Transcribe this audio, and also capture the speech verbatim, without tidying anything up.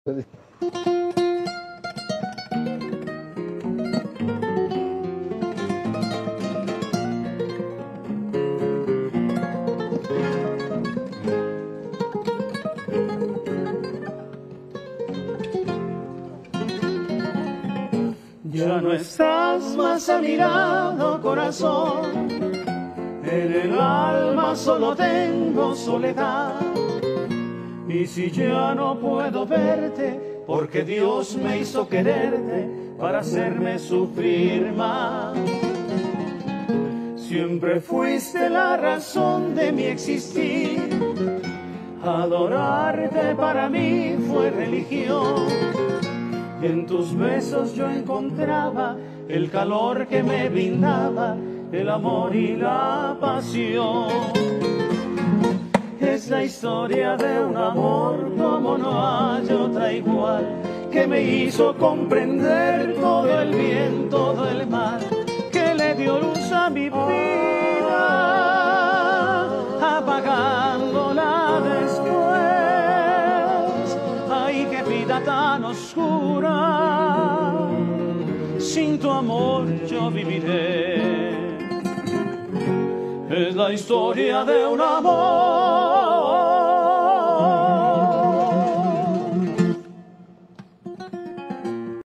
Ya no estás más a mi lado, corazón. En el alma solo tengo soledad. Y si ya no puedo verte, porque Dios me hizo quererte para hacerme sufrir más. Siempre fuiste la razón de mi existir. Adorarte para mí fue religión. Y en tus besos yo encontraba el calor que me brindaba el amor y la pasión. Es la historia de un amor como no hay otra igual, que me hizo comprender todo el bien, todo el mal, que le dio luz a mi vida, apagándola después. Ay, qué vida tan oscura, sin tu amor yo viviré. Es la historia de un amor